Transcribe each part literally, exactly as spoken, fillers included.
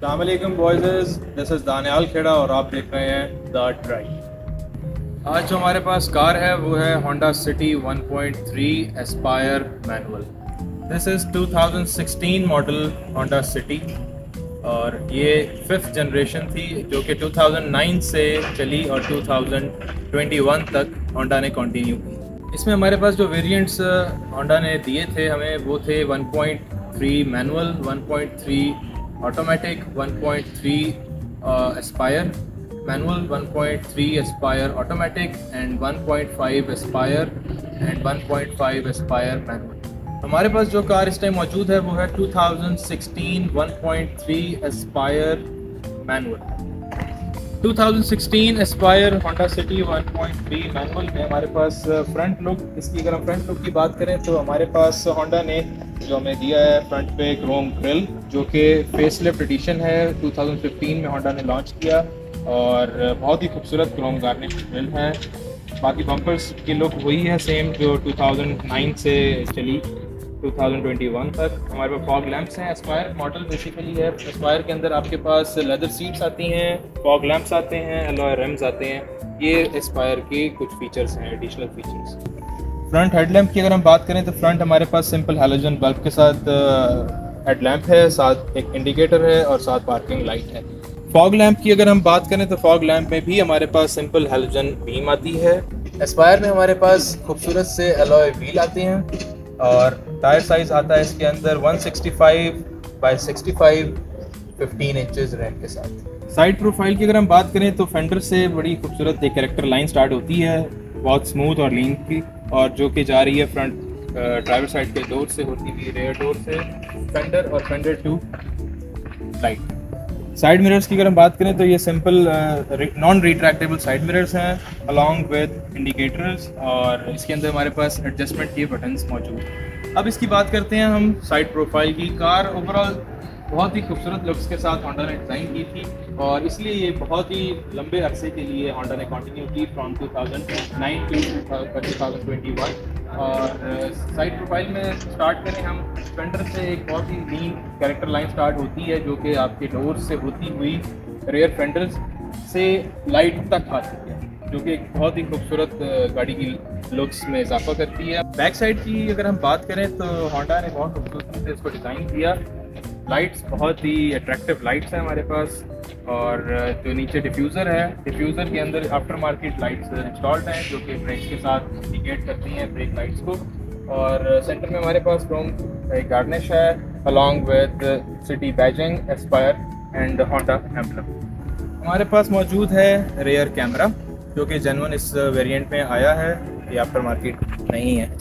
अस्सलामुअलैकुम boys, this is Daniyal Khera और आप देख रहे हैं द ड्राइव। आज जो हमारे पास कार है वो है Honda City one point three Aspire manual. This is two thousand sixteen model Honda City और ये फिफ्थ जनरेशन थी जो कि टू थाउजेंड नाइन से चली और टू थाउजेंड ट्वेंटी वन तक होंडा ने कंटिन्यू की। इसमें हमारे पास जो वेरिएंट्स होंडा ने दिए थे हमें वो थे one point three manual, one point three automatic, one point three Aspire manual, one point three Aspire automatic and one point five Aspire and one point five Aspire manual. हमारे पास जो car इस टाइम मौजूद है वो है two thousand sixteen one point three Aspire manual. Two thousand sixteen Aspire Honda City one point three manual में हमारे पास फ्रंट लुक, इसकी अगर हम फ्रंट लुक की बात करें तो हमारे पास होंडा ने जो हमें दिया है फ्रंट पे क्रोम ग्रिल, जो कि फेसलिफ्ट एडिशन है, टू थाउजेंड फिफ्टीन में होंडा ने लॉन्च किया और बहुत ही खूबसूरत क्रोम गार्निश ग्रिल है। बाकी बम्पर्स की लुक वही है सेम जो टू थाउजेंड नाइन से चली टू थाउजेंड ट्वेंटी वन तक। हमारे पास फॉग लैंप्स हैं। एस्पायर मॉडल बेसिकली है, एस्पायर के अंदर आपके पास लेदर सीट्स आती हैं, फॉग लैंप्स आते हैं, एलॉय रिम्स आते हैं। ये एस्पायर के कुछ फीचर्स हैं, एडिशनल फीचर्स। फ्रंट हेडलैम्प की अगर हम बात करें तो फ्रंट हमारे पास सिंपल हैलोजन बल्ब के साथ हेडलैम्प है, साथ एक इंडिकेटर है और साथ पार्किंग लाइट है। फॉग लैंप की अगर हम बात करें तो फॉग लैंप में भी हमारे पास सिंपल हैलोजन बीम आती है। एस्पायर में हमारे पास खूबसूरत से एलॉय व्हील आते हैं और टायर साइज आता है इसके अंदर one sixty five by sixty five fifteen inches rim के साथ। साइड प्रोफाइल की अगर हम बात करें तो फेंडर से बड़ी खूबसूरत एक कैरेक्टर लाइन स्टार्ट होती है, बहुत स्मूथ और लीन की, और जो कि जा रही है फ्रंट ड्राइवर साइड के डोर से होती हुई रेयर डोर से फेंडर और fender to light. Side mirrors की अगर हम बात करें तो ये simple non retractable side mirrors हैं अलॉन्ग विद इंडिकेटर्स और इसके अंदर हमारे पास एडजस्टमेंट के बटन्स मौजूद हैं। अब इसकी बात करते हैं हम साइड प्रोफाइल की। कार ओवरऑल बहुत ही खूबसूरत लुक्स के साथ होंडा ने डिज़ाइन की थी और इसलिए ये बहुत ही लंबे अरसे के लिए होंडा ने कंटिन्यू की from two thousand nine to two thousand twenty one. और साइड प्रोफाइल में स्टार्ट करें हम, फेंडर से एक बहुत ही लीन कैरेक्टर लाइन स्टार्ट होती है जो कि आपके डोर से होती हुई रेयर फेंडर्स से लाइट तक आती है, जो कि एक बहुत ही खूबसूरत गाड़ी की लुक्स में इजाफा करती है। बैक साइड की अगर हम बात करें तो होंडा ने बहुत खूबसूरती से इसको डिज़ाइन किया। लाइट्स बहुत ही अट्रैक्टिव लाइट्स हैं हमारे पास और जो नीचे डिफ्यूज़र है, डिफ्यूज़र के अंदर आफ्टर मार्केट लाइट्स इंस्टॉल्ड हैं जो कि ब्रेक्स के साथ इंडिकेट करती हैं ब्रेक लाइट्स को। और सेंटर में हमारे पास क्रोम एक गार्निश है along with City badging, Aspire and Honda emblem. हमारे पास मौजूद है रेयर कैमरा जो कि जेन्युइन इस वेरिएंट में आया है, ये आफ्टर मार्केट नहीं है।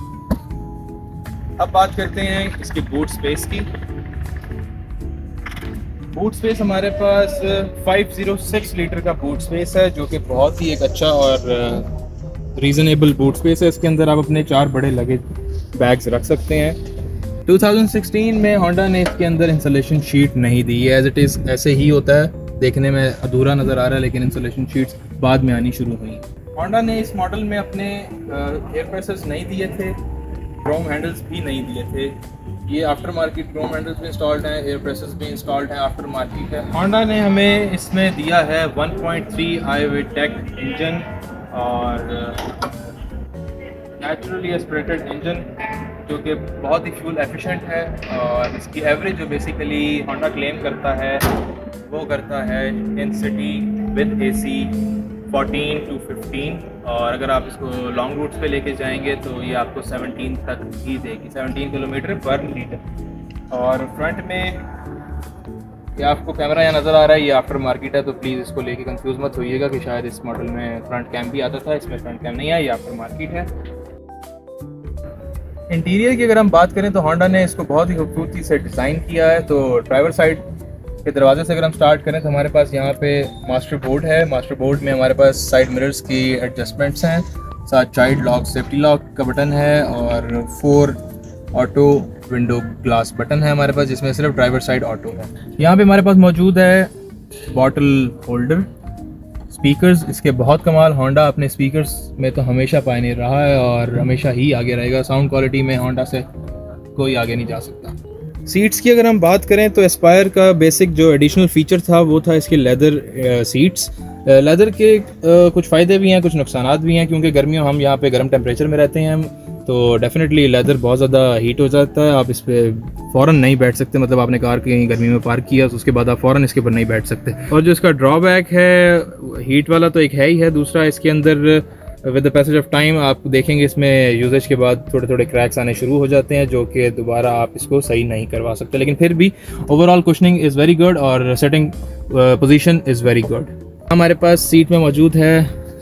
अब बात करते हैं इसकी बूट स्पेस की। बूट स्पेस हमारे पास फाइव ज़ीरो सिक्स लीटर का बूट स्पेस है जो कि बहुत ही एक अच्छा और रीज़नेबल बूट स्पेस है। इसके अंदर आप अपने चार बड़े लगेज बैग्स रख सकते हैं। टू थाउजेंड सिक्सटीन में होंडा ने इसके अंदर इंसुलेशन शीट नहीं दी है, एज इट इज़ ऐसे ही होता है, देखने में अधूरा नज़र आ रहा है लेकिन इंसुलेशन शीट्स बाद में आनी शुरू हुई। होंडा ने इस मॉडल में अपने एयर प्रेशर्स नहीं दिए थे, क्रोम हैंडल्स भी नहीं दिए थे। ये आफ्टर मार्केट क्रोम हैंडल्स भी इंस्टॉल्ड हैं, एयर प्रेशर्स भी इंस्टॉल्ड हैं, आफ्टर मार्केट है। होंडा ने हमें इसमें दिया है one point three i tech engine और नेचुरली एस्पिरेटेड इंजन जो कि बहुत ही फ्यूल एफिशिएंट है और इसकी एवरेज जो बेसिकली होंडा क्लेम करता है वो करता है in city with AC fourteen to fifteen, और अगर आप इसको लॉन्ग रूट्स पे लेके जाएंगे तो ये आपको सेवनटीन तक ही देगी, सेवनटीन किलोमीटर पर लीटर। और फ्रंट में ये आपको कैमरा यहाँ नज़र आ रहा है, ये आफ्टर मार्केट है तो प्लीज़ इसको लेके कंफ्यूज मत होइएगा कि शायद इस मॉडल में फ्रंट कैम भी आता था, इसमें फ्रंट कैम नहीं है, ये आफ्टर मार्केट है। इंटीरियर की अगर हम बात करें तो होंडा ने इसको बहुत ही खूबसूरती से डिज़ाइन किया है। तो ड्राइवर साइड के दरवाजे से अगर हम स्टार्ट करें तो हमारे पास यहाँ पे मास्टर बोर्ड है। मास्टर बोर्ड में हमारे पास साइड मिरर्स की एडजस्टमेंट्स हैं, साथ चाइल्ड लॉक, सेफ्टी लॉक का बटन है और four auto window glass button है हमारे पास, जिसमें सिर्फ ड्राइवर साइड ऑटो है। यहाँ पे हमारे पास मौजूद है बॉटल होल्डर। स्पीकर्स इसके बहुत कमाल, होंडा अपने स्पीकर्स में तो हमेशा पायनियर रहा है और हमेशा ही आगे रहेगा। साउंड क्वालिटी में होंडा से कोई आगे नहीं जा सकता। सीट्स की अगर हम बात करें तो एस्पायर का बेसिक जो एडिशनल फीचर था वो था इसकी लेदर सीट्स। लेदर के uh, कुछ फ़ायदे भी हैं, कुछ नुकसानात भी हैं, क्योंकि गर्मियों हम यहाँ पे गर्म टेम्परेचर में रहते हैं हम, तो डेफिनेटली लेदर बहुत ज़्यादा हीट हो जाता है। आप इस पर फ़ौरन नहीं बैठ सकते, मतलब आपने कार कहीं गर्मी में पार्क किया तो उसके बाद आप फ़ौरन इसके ऊपर नहीं बैठ सकते। और जो इसका ड्रॉबैक है हीट वाला तो एक है ही है, दूसरा इसके अंदर with the passage of time आप देखेंगे इसमें यूजेज के बाद थोड़े थोड़े क्रैक्स आने शुरू हो जाते हैं, जो कि दोबारा आप इसको सही नहीं करवा सकते। लेकिन फिर भी overall cushioning is very good और setting position is very good. हमारे पास सीट में मौजूद है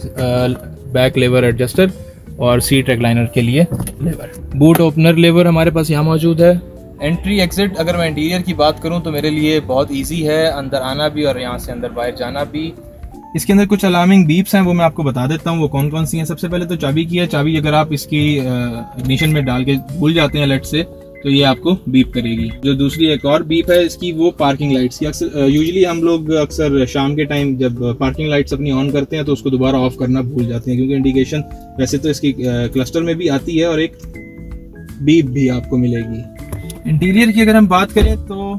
बैक लेवर एडजस्टर और सीट रेक्लाइनर के लिए लेवर। बूट ओपनर लेवर हमारे पास यहाँ मौजूद है। एंट्री एग्जिट अगर मैं इंटीरियर की बात करूँ तो मेरे लिए बहुत ईजी है, अंदर आना भी और यहाँ से अंदर बाहर जाना भी। इसके अंदर कुछ अलार्मिंग बीप्स हैं, वो मैं आपको बता देता हूँ वो कौन कौन सी हैं। सबसे पहले तो चाबी की है। चाबी अगर आप इसकी इग्निशन में डाल के भूल जाते हैं लेट से, तो ये आपको बीप करेगी। जो दूसरी एक और बीप है इसकी, वो पार्किंग लाइट्स की। अक्सर यूजुअली हम लोग अक्सर शाम के टाइम जब पार्किंग लाइट्स अपनी ऑन करते हैं तो उसको दोबारा ऑफ करना भूल जाते हैं, क्योंकि इंडिकेशन वैसे तो इसकी क्लस्टर में भी आती है और एक बीप भी आपको मिलेगी। इंटीरियर की अगर हम बात करें तो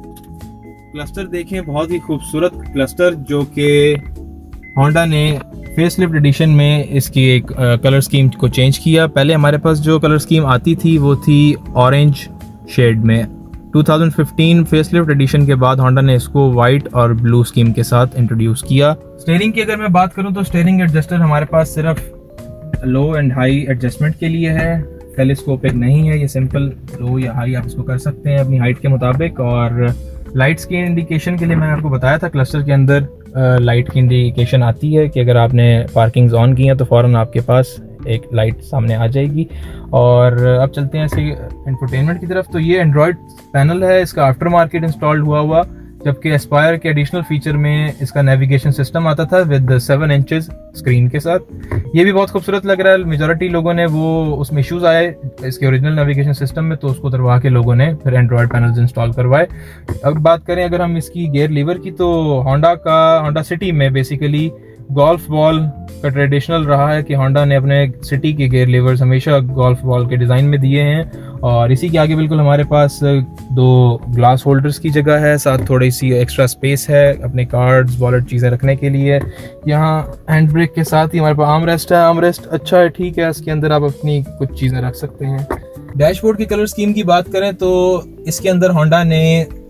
क्लस्टर देखें, बहुत ही खूबसूरत क्लस्टर जो कि होंडा ने फेसलिफ्ट एडिशन में इसकी एक कलर स्कीम को चेंज किया। पहले हमारे पास जो कलर स्कीम आती थी वो थी ऑरेंज शेड में। दो हज़ार पंद्रह फेसलिफ्ट एडिशन के बाद होंडा ने इसको वाइट और ब्लू स्कीम के साथ इंट्रोड्यूस किया। स्टीयरिंग की अगर मैं बात करूं तो स्टीयरिंग एडजस्टर हमारे पास सिर्फ लो एंड हाई एडजस्टमेंट के लिए है, टेलीस्कोपिक नहीं है। ये सिंपल लो या हाई आप इसको कर सकते हैं अपनी हाइट के मुताबिक। और लाइट्स की इंडिकेशन के लिए मैंने आपको बताया था क्लस्टर के अंदर लाइट की इंडिकेशन आती है कि अगर आपने पार्किंग्स ऑन की हैं तो फ़ौरन आपके पास एक लाइट सामने आ जाएगी। और अब चलते हैं इसके इंफोटेनमेंट की तरफ। तो ये एंड्रॉयड पैनल है, इसका आफ्टर मार्केट इंस्टॉल्ड हुआ हुआ, जबकि एस्पायर के एडिशनल फीचर में इसका नेविगेशन सिस्टम आता था विद सेवन इंचेस स्क्रीन के साथ। ये भी बहुत खूबसूरत लग रहा है। मेजॉरिटी लोगों ने वो उसमें इश्यूज आए इसके ओरिजिनल नेविगेशन सिस्टम में, तो उसको उतरवा के लोगों ने फिर एंड्रॉयड पैनल्स इंस्टॉल करवाए। अब बात करें अगर हम इसकी गियर लीवर की, तो होंडा का होंडा सिटी में बेसिकली गोल्फ बॉल का ट्रेडिशनल रहा है कि होंडा ने अपने सिटी के गियर लीवर्स हमेशा गोल्फ बॉल के डिज़ाइन में दिए हैं। और इसी के आगे बिल्कुल हमारे पास दो ग्लास होल्डर्स की जगह है, साथ थोड़ी सी एक्स्ट्रा स्पेस है अपने कार्ड्स वॉलेट चीज़ें रखने के लिए। यहाँ हैंड ब्रेक के साथ ही हमारे पास आर्म रेस्ट है। आर्म रेस्ट अच्छा है, ठीक है, इसके अंदर आप अपनी कुछ चीज़ें रख सकते हैं। डैशबोर्ड की कलर स्कीम की बात करें तो इसके अंदर होंडा ने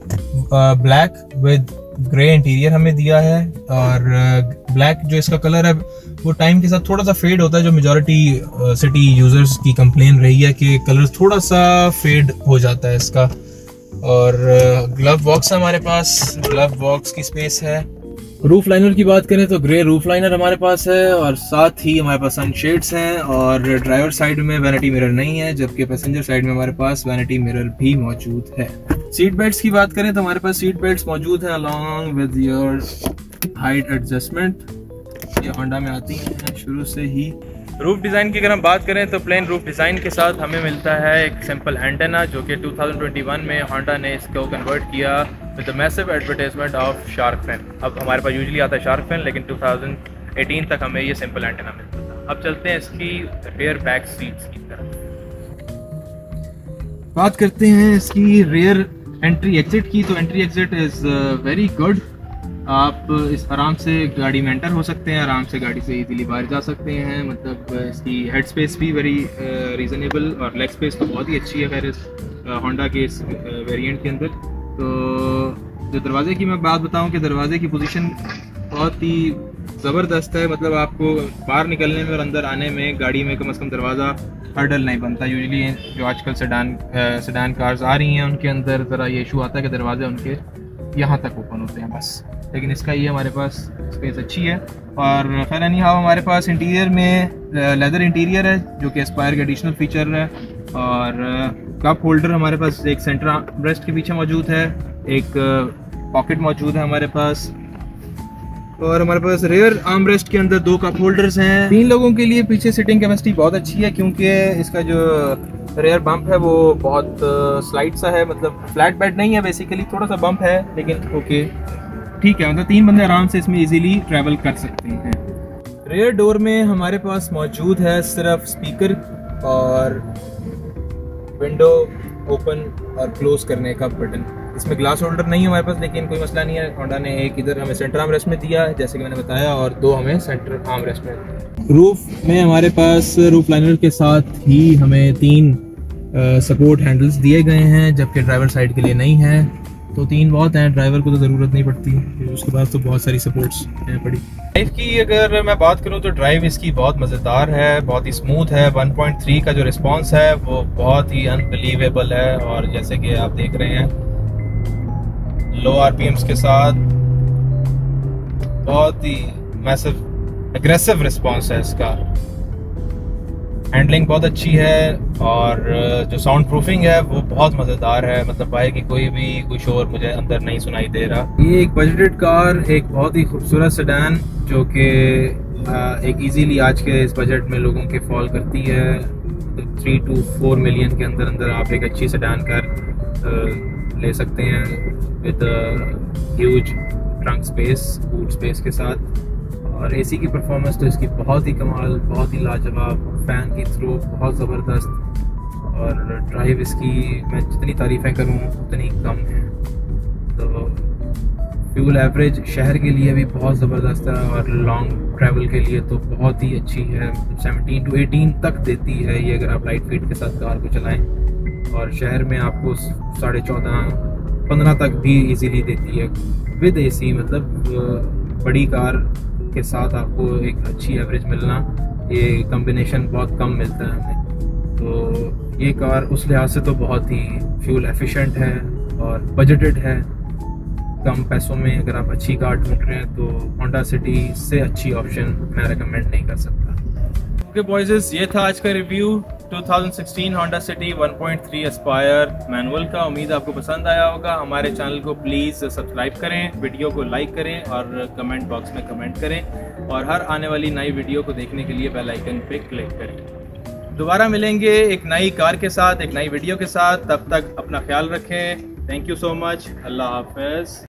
ब्लैक विद ग्रे इंटीरियर हमें दिया है। और ब्लैक जो इसका कलर है वो टाइम के साथ थोड़ा सा फेड होता है, जो मेजॉरिटी सिटी यूजर्स की कंप्लेन रही है कि कलर थोड़ा सा फेड हो जाता है इसका। और ग्लव बॉक्स है हमारे पास, ग्लव बॉक्स की स्पेस है। रूफ लाइनर की बात करें तो ग्रे रूफ लाइनर हमारे पास है, और साथ ही हमारे पास सनशेड्स हैं। और ड्राइवर साइड में वैनिटी मिरर नहीं है, जबकि पैसेंजर साइड में हमारे पास वैनिटी मिरर भी मौजूद है। सीट बेल्ट्स की बात करें तो हमारे पास सीट बेल्ट्स मौजूद हैं along with your height adjustment. ये होंडा में आती हैं शुरू से ही। रूफ डिज़ाइन की अगर हम बात करें तो प्लेन रूफ डिज़ाइन के साथ हमें मिलता है एक सिंपल एंटेना, जो कि दो हज़ार इक्कीस में होंडा ने इसको कन्वर्ट किया with the massive advertisement of shark fin. अब हमारे पास यूजुअली आता है शार्क फिन, लेकिन दो हज़ार अठारह तक हमें ये सिंपल एंटेना मिलता था। अब चलते हैं इसकी रियर बैक सीट्स की तरफ। बात करते हैं इसकी रियर एंट्री एग्जिट की। तो entry exit is very good. आप इस आराम से गाड़ी में एंटर हो सकते हैं, आराम से गाड़ी से इजीली बाहर जा सकते हैं। मतलब इसकी हेड स्पेस भी वेरी रीज़नेबल और लेग स्पेस तो बहुत ही अच्छी है खैर इस होंडा के इस वेरिएंट के अंदर। तो जो दरवाजे की मैं बात बताऊं कि दरवाजे की पोजीशन बहुत ही ज़बरदस्त है। मतलब आपको बाहर निकलने में और अंदर आने में गाड़ी में कम से कम दरवाज़ा हर्डल नहीं बनता। यूजुअली जो आजकल सेडान सेडान कार्स आ रही हैं उनके अंदर ज़रा ये इशू आता है कि दरवाजे उनके यहाँ तक ओपन होते हैं बस, लेकिन इसका ये हमारे पास स्पेस अच्छी है। और खैर एनी हाउ हमारे पास इंटीरियर में लेदर इंटीरियर है, जो कि एस्पायर का एडिशनल फीचर है। और कप होल्डर हमारे पास एक सेंटर आर्मरेस्ट के पीछे मौजूद है, एक पॉकेट मौजूद है हमारे पास। और हमारे पास रेयर आर्मरेस्ट के अंदर दो कप होल्डर्स हैं। तीन लोगों के लिए पीछे सिटिंग कैपेसिटी बहुत अच्छी है, क्योंकि इसका जो रेयर बम्प है वो बहुत स्लाइड सा है। मतलब फ्लैट बेड नहीं है, बेसिकली थोड़ा सा बम्प है, लेकिन ओके ठीक है। मतलब तीन बंदे आराम से इसमें इजीली ट्रैवल कर सकते हैं। रेयर डोर में हमारे पास मौजूद है सिर्फ स्पीकर और विंडो ओपन और क्लोज करने का बटन। इसमें ग्लास होल्डर नहीं है हमारे पास, लेकिन कोई मसला नहीं है। होंडा ने एक इधर हमें सेंटर आर्म रेस्ट में दिया है जैसे कि मैंने बताया, और दो हमें सेंटर आर्म रेस्ट में। रूफ में हमारे पास रूफ लाइनर के साथ ही हमें तीन सपोर्ट हैंडल्स दिए गए हैं, जबकि ड्राइवर साइड के लिए नहीं है। तो तीन बहुत हैं, ड्राइवर को तो ज़रूरत नहीं पड़ती, उसके बाद तो बहुत सारी सपोर्ट्स हैं पड़ी। ड्राइव की अगर मैं बात करूं तो ड्राइव इसकी बहुत मज़ेदार है, बहुत ही स्मूथ है। वन पॉइंट थ्री का जो रिस्पांस है वो बहुत ही अनबिलीवेबल है, और जैसे कि आप देख रहे हैं लो आरपीएम्स के साथ बहुत ही मैसिव एग्रेसिव रिस्पांस है इसका। हैंडलिंग बहुत अच्छी है, और जो साउंड प्रूफिंग है वो बहुत मज़ेदार है। मतलब बाइक की कोई भी कोई शोर मुझे अंदर नहीं सुनाई दे रहा। ये एक बजटेड कार, एक बहुत ही खूबसूरत सेडान जो कि एक इजीली आज के इस बजट में लोगों के फॉल करती है। थ्री टू फोर मिलियन के अंदर अंदर आप एक अच्छी सेडान कार ले सकते हैं with huge trunk space, boot space के साथ। और एसी की परफॉर्मेंस तो इसकी बहुत ही कमाल, बहुत ही लाजवाब। फ़ैन की थ्रो बहुत ज़बरदस्त, और ड्राइव इसकी मैं जितनी तारीफ़ें करूँ उतनी कम है। तो फ्यूल एवरेज शहर के लिए भी बहुत ज़बरदस्त है, और लॉन्ग ट्रैवल के लिए तो बहुत ही अच्छी है। सेवनटीन टू एटीन तक देती है ये, अगर आप लाइट फीट के साथ कार को चलाएं। और शहर में आपको साढ़े चौदह पंद्रह तक भी इजीली देती है विद एसी। मतलब बड़ी कार के साथ आपको एक अच्छी एवरेज मिलना, ये कम्बिनेशन बहुत कम मिलता है हमें। तो ये कार उस लिहाज से तो बहुत ही फ्यूल एफिशिएंट है और बजटेड है। कम पैसों में अगर आप अच्छी कार ढूंढ रहे हैं तो होंडा सिटी से अच्छी ऑप्शन मैं रेकमेंड नहीं कर सकता। ओके बॉयज़, ये था आज का review two thousand sixteen Honda City one point three Aspire manual का। उम्मीद आपको पसंद आया होगा। हमारे चैनल को प्लीज़ सब्सक्राइब करें, वीडियो को लाइक करें और कमेंट बॉक्स में कमेंट करें, और हर आने वाली नई वीडियो को देखने के लिए बेल आइकन पे क्लिक करें। दोबारा मिलेंगे एक नई कार के साथ, एक नई वीडियो के साथ। तब तक अपना ख्याल रखें। Thank you so much. अल्लाह हाफ़िज़।